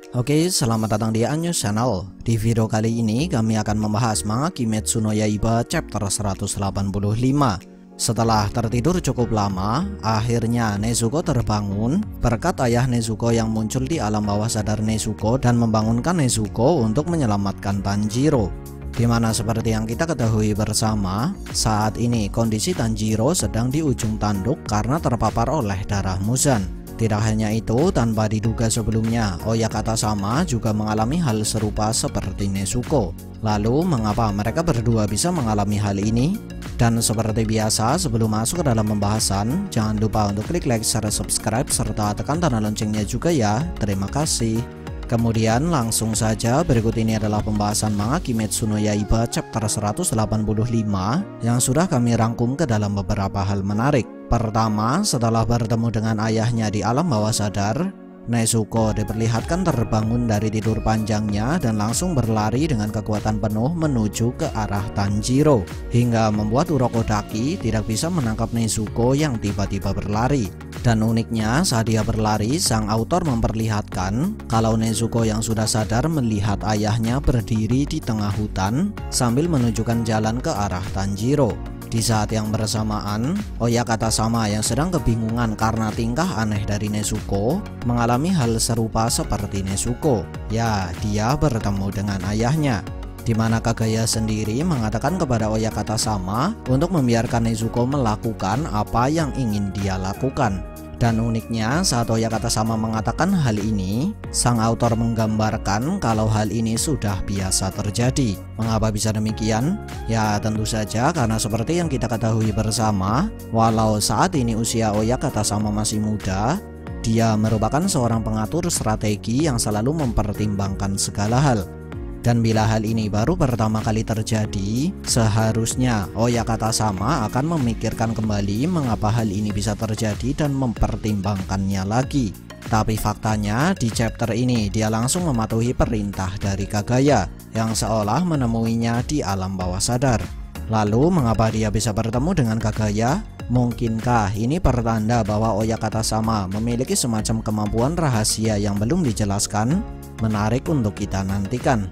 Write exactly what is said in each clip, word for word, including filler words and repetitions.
Oke, selamat datang di Anyus Channel. Di video kali ini kami akan membahas manga Kimetsu no Yaiba chapter seratus delapan puluh lima. Setelah tertidur cukup lama, akhirnya Nezuko terbangun berkat ayah Nezuko yang muncul di alam bawah sadar Nezuko dan membangunkan Nezuko untuk menyelamatkan Tanjiro. Dimana seperti yang kita ketahui bersama, saat ini kondisi Tanjiro sedang di ujung tanduk karena terpapar oleh darah Muzan. Tidak hanya itu, tanpa diduga sebelumnya, Oyakata sama juga mengalami hal serupa seperti Nezuko. Lalu, mengapa mereka berdua bisa mengalami hal ini? Dan seperti biasa, sebelum masuk ke dalam pembahasan, jangan lupa untuk klik like, share, subscribe, serta tekan tanda loncengnya juga ya. Terima kasih. Kemudian langsung saja, berikut ini adalah pembahasan manga Kimetsu no Yaiba chapter seratus delapan puluh lima yang sudah kami rangkum ke dalam beberapa hal menarik. Pertama, setelah bertemu dengan ayahnya di alam bawah sadar, Nezuko diperlihatkan terbangun dari tidur panjangnya dan langsung berlari dengan kekuatan penuh menuju ke arah Tanjiro, hingga membuat Urokodaki tidak bisa menangkap Nezuko yang tiba-tiba berlari. Dan uniknya, saat dia berlari, sang autor memperlihatkan kalau Nezuko yang sudah sadar melihat ayahnya berdiri di tengah hutan sambil menunjukkan jalan ke arah Tanjiro. Di saat yang bersamaan, Oyakata sama yang sedang kebingungan karena tingkah aneh dari Nezuko mengalami hal serupa seperti Nezuko. Ya, dia bertemu dengan ayahnya, di mana Kagaya sendiri mengatakan kepada Oyakata sama untuk membiarkan Nezuko melakukan apa yang ingin dia lakukan. Dan uniknya, saat Oyakata sama mengatakan hal ini, sang autor menggambarkan kalau hal ini sudah biasa terjadi. Mengapa bisa demikian? Ya, tentu saja karena seperti yang kita ketahui bersama, walau saat ini usia Oyakata sama masih muda, dia merupakan seorang pengatur strategi yang selalu mempertimbangkan segala hal. Dan bila hal ini baru pertama kali terjadi, seharusnya Oyakata sama akan memikirkan kembali mengapa hal ini bisa terjadi dan mempertimbangkannya lagi. Tapi faktanya di chapter ini dia langsung mematuhi perintah dari Kagaya yang seolah menemuinya di alam bawah sadar. Lalu mengapa dia bisa bertemu dengan Kagaya? Mungkinkah ini pertanda bahwa Oyakata sama memiliki semacam kemampuan rahasia yang belum dijelaskan? Menarik untuk kita nantikan.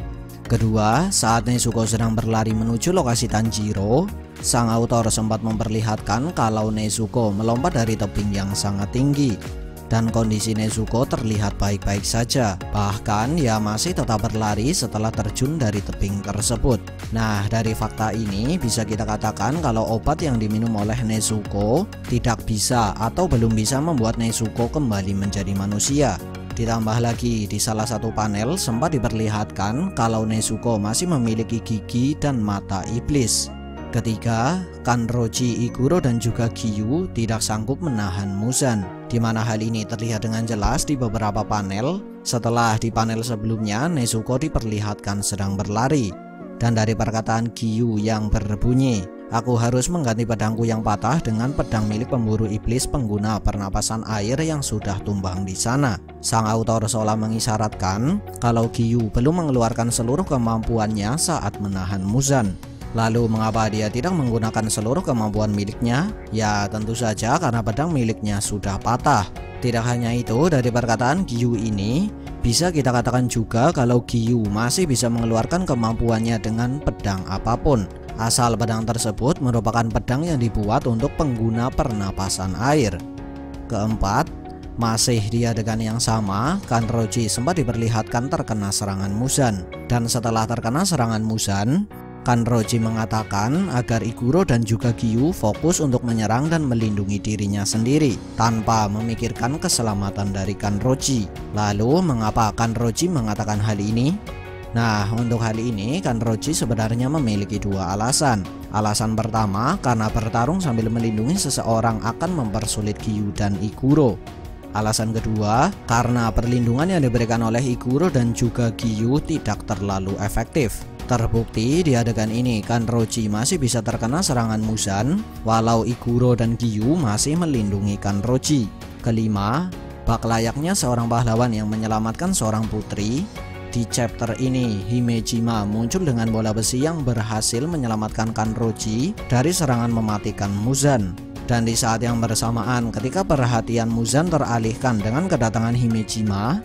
Kedua, saat Nezuko sedang berlari menuju lokasi Tanjiro, sang autor sempat memperlihatkan kalau Nezuko melompat dari tebing yang sangat tinggi. Dan kondisi Nezuko terlihat baik-baik saja, bahkan ia masih tetap berlari setelah terjun dari tebing tersebut. Nah, dari fakta ini bisa kita katakan kalau obat yang diminum oleh Nezuko tidak bisa atau belum bisa membuat Nezuko kembali menjadi manusia. Ditambah lagi, di salah satu panel sempat diperlihatkan kalau Nezuko masih memiliki gigi dan mata iblis. Ketiga, Kanroji, Iguro, dan juga Giyu tidak sanggup menahan Muzan, di mana hal ini terlihat dengan jelas di beberapa panel. Setelah di panel sebelumnya, Nezuko diperlihatkan sedang berlari. Dan dari perkataan Giyu yang berbunyi, "Aku harus mengganti pedangku yang patah dengan pedang milik pemburu iblis pengguna pernapasan air yang sudah tumbang di sana." Sang autor seolah mengisyaratkan kalau Giyu belum mengeluarkan seluruh kemampuannya saat menahan Muzan. Lalu mengapa dia tidak menggunakan seluruh kemampuan miliknya? Ya, tentu saja karena pedang miliknya sudah patah. Tidak hanya itu, dari perkataan Giyu ini bisa kita katakan juga kalau Giyu masih bisa mengeluarkan kemampuannya dengan pedang apapun, asal pedang tersebut merupakan pedang yang dibuat untuk pengguna pernapasan air. Keempat, masih di adegan yang sama, Kanroji sempat diperlihatkan terkena serangan Muzan. Dan setelah terkena serangan Muzan, Kanroji mengatakan agar Iguro dan juga Giyu fokus untuk menyerang dan melindungi dirinya sendiri tanpa memikirkan keselamatan dari Kanroji. Lalu mengapa Kanroji mengatakan hal ini? Nah, untuk hal ini Kanroji sebenarnya memiliki dua alasan. Alasan pertama, karena bertarung sambil melindungi seseorang akan mempersulit Giyu dan Iguro. Alasan kedua, karena perlindungan yang diberikan oleh Iguro dan juga Giyu tidak terlalu efektif. Terbukti di adegan ini Kanroji masih bisa terkena serangan Muzan, walau Iguro dan Giyu masih melindungi Kanroji. Kelima, bak layaknya seorang pahlawan yang menyelamatkan seorang putri, di chapter ini Himejima muncul dengan bola besi yang berhasil menyelamatkan Kanroji dari serangan mematikan Muzan. Dan di saat yang bersamaan ketika perhatian Muzan teralihkan dengan kedatangan Himejima,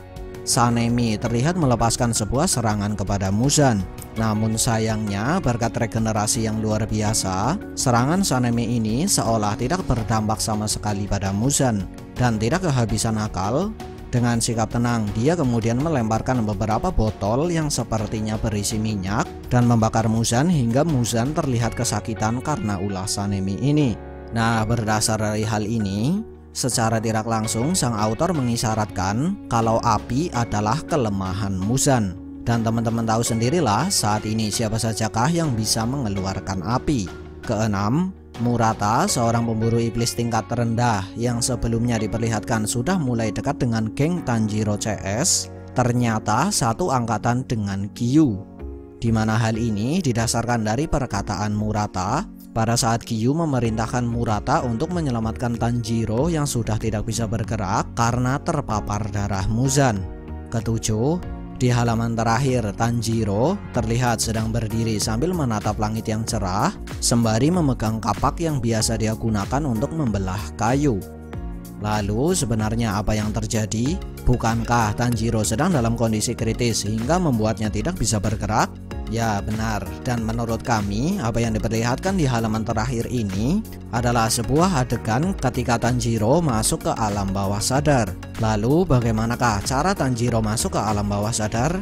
Sanemi terlihat melepaskan sebuah serangan kepada Muzan. Namun sayangnya berkat regenerasi yang luar biasa, serangan Sanemi ini seolah tidak berdampak sama sekali pada Muzan. Dan tidak kehabisan akal, dengan sikap tenang dia kemudian melemparkan beberapa botol yang sepertinya berisi minyak dan membakar Muzan hingga Muzan terlihat kesakitan karena ulah Sanemi ini. Nah, berdasar dari hal ini, secara tidak langsung sang autor mengisyaratkan kalau api adalah kelemahan Muzan. Dan teman-teman tahu sendirilah saat ini siapa sajakah yang bisa mengeluarkan api. Keenam, Murata, seorang pemburu iblis tingkat terendah yang sebelumnya diperlihatkan sudah mulai dekat dengan geng Tanjiro C S, ternyata satu angkatan dengan Giyu. Di mana hal ini didasarkan dari perkataan Murata pada saat Giyu memerintahkan Murata untuk menyelamatkan Tanjiro yang sudah tidak bisa bergerak karena terpapar darah Muzan. Ketujuh, di halaman terakhir Tanjiro terlihat sedang berdiri sambil menatap langit yang cerah sembari memegang kapak yang biasa dia gunakan untuk membelah kayu. Lalu sebenarnya apa yang terjadi? Bukankah Tanjiro sedang dalam kondisi kritis hingga membuatnya tidak bisa bergerak? Ya benar, dan menurut kami apa yang diperlihatkan di halaman terakhir ini adalah sebuah adegan ketika Tanjiro masuk ke alam bawah sadar. Lalu bagaimanakah cara Tanjiro masuk ke alam bawah sadar?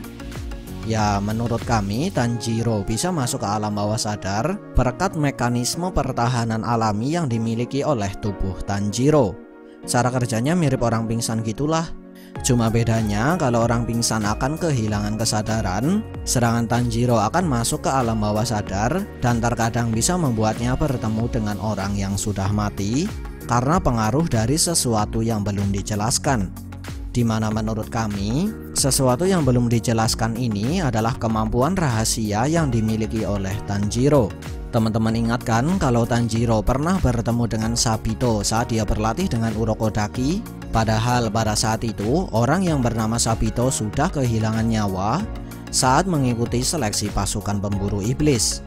Ya menurut kami Tanjiro bisa masuk ke alam bawah sadar berkat mekanisme pertahanan alami yang dimiliki oleh tubuh Tanjiro. Cara kerjanya mirip orang pingsan gitulah. Cuma bedanya kalau orang pingsan akan kehilangan kesadaran, sedangkan Tanjiro akan masuk ke alam bawah sadar dan terkadang bisa membuatnya bertemu dengan orang yang sudah mati karena pengaruh dari sesuatu yang belum dijelaskan. Dimana menurut kami, sesuatu yang belum dijelaskan ini adalah kemampuan rahasia yang dimiliki oleh Tanjiro. Teman-teman ingatkan kalau Tanjiro pernah bertemu dengan Sabito saat dia berlatih dengan Urokodaki. Padahal pada saat itu orang yang bernama Sabito sudah kehilangan nyawa saat mengikuti seleksi pasukan pemburu iblis.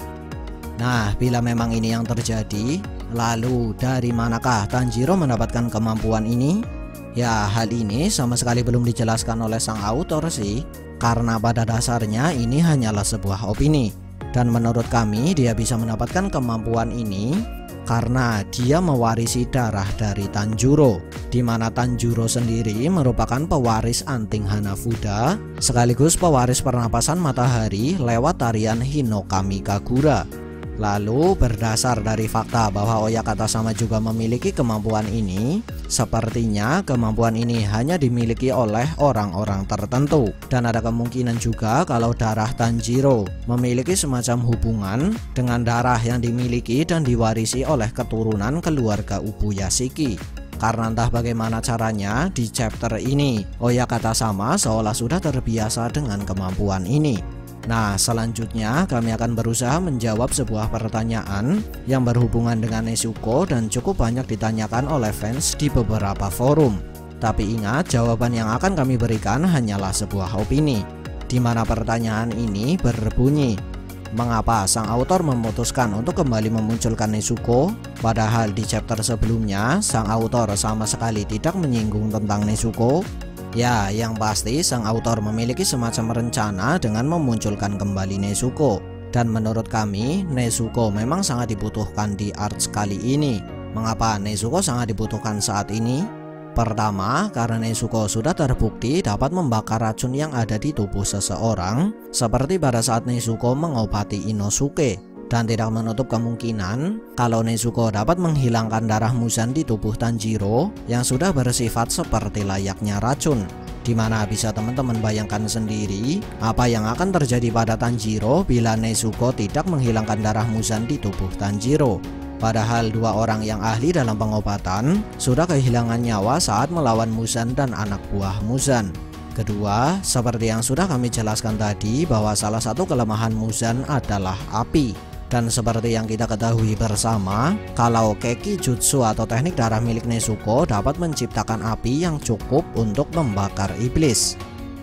Nah, bila memang ini yang terjadi, lalu dari manakah Tanjiro mendapatkan kemampuan ini? Ya, hal ini sama sekali belum dijelaskan oleh sang autor sih, karena pada dasarnya ini hanyalah sebuah opini. Dan menurut kami dia bisa mendapatkan kemampuan ini karena dia mewarisi darah dari Tanjiro, di mana Tanjiro sendiri merupakan pewaris anting Hanafuda sekaligus pewaris pernapasan matahari lewat tarian Hinokami Kagura. Lalu berdasar dari fakta bahwa Oyakata sama juga memiliki kemampuan ini, sepertinya kemampuan ini hanya dimiliki oleh orang-orang tertentu. Dan ada kemungkinan juga kalau darah Tanjiro memiliki semacam hubungan dengan darah yang dimiliki dan diwarisi oleh keturunan keluarga Ubuyashiki. Karena entah bagaimana caranya di chapter ini Oyakata sama seolah sudah terbiasa dengan kemampuan ini. Nah, selanjutnya kami akan berusaha menjawab sebuah pertanyaan yang berhubungan dengan Nezuko dan cukup banyak ditanyakan oleh fans di beberapa forum. Tapi ingat, jawaban yang akan kami berikan hanyalah sebuah opini, di mana pertanyaan ini berbunyi, mengapa sang autor memutuskan untuk kembali memunculkan Nezuko, padahal di chapter sebelumnya sang autor sama sekali tidak menyinggung tentang Nezuko? Ya, yang pasti sang autor memiliki semacam rencana dengan memunculkan kembali Nezuko. Dan menurut kami, Nezuko memang sangat dibutuhkan di arc kali ini. Mengapa Nezuko sangat dibutuhkan saat ini? Pertama, karena Nezuko sudah terbukti dapat membakar racun yang ada di tubuh seseorang, seperti pada saat Nezuko mengobati Inosuke. Dan tidak menutup kemungkinan kalau Nezuko dapat menghilangkan darah Muzan di tubuh Tanjiro yang sudah bersifat seperti layaknya racun. Dimana bisa teman-teman bayangkan sendiri apa yang akan terjadi pada Tanjiro bila Nezuko tidak menghilangkan darah Muzan di tubuh Tanjiro. Padahal dua orang yang ahli dalam pengobatan sudah kehilangan nyawa saat melawan Muzan dan anak buah Muzan. Kedua, seperti yang sudah kami jelaskan tadi bahwa salah satu kelemahan Muzan adalah api. Dan seperti yang kita ketahui bersama, kalau Keki Jutsu atau teknik darah milik Nezuko dapat menciptakan api yang cukup untuk membakar iblis.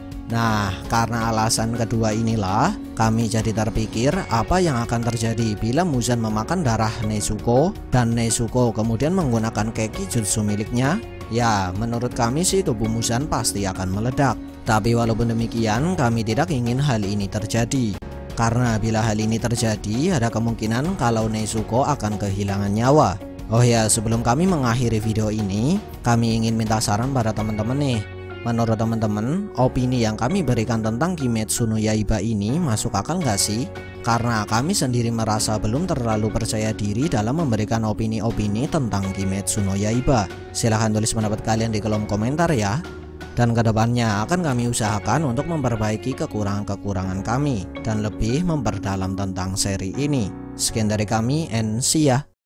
Nah, karena alasan kedua inilah, kami jadi terpikir apa yang akan terjadi bila Muzan memakan darah Nezuko dan Nezuko kemudian menggunakan Keki Jutsu miliknya. Ya, menurut kami sih tubuh Muzan pasti akan meledak. Tapi walaupun demikian, kami tidak ingin hal ini terjadi. Karena bila hal ini terjadi, ada kemungkinan kalau Nezuko akan kehilangan nyawa. Oh ya, sebelum kami mengakhiri video ini, kami ingin minta saran pada teman-teman nih. Menurut teman-teman, opini yang kami berikan tentang Kimetsu no Yaiba ini masuk akal nggak sih? Karena kami sendiri merasa belum terlalu percaya diri dalam memberikan opini-opini tentang Kimetsu no Yaiba. Silahkan tulis pendapat kalian di kolom komentar ya. Dan kedepannya akan kami usahakan untuk memperbaiki kekurangan-kekurangan kami dan lebih memperdalam tentang seri ini. Sekian dari kami, and see ya.